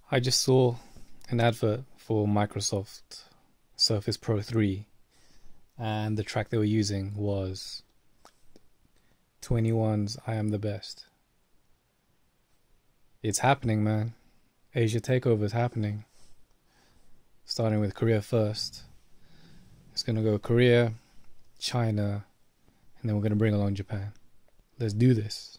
I just saw an advert for Microsoft Surface Pro 3, and the track they were using was 21's I Am the Best. It's happening, man. Asia takeover is happening. Starting with Korea first. It's gonna go Korea, China, and then we're gonna bring along Japan. Let's do this.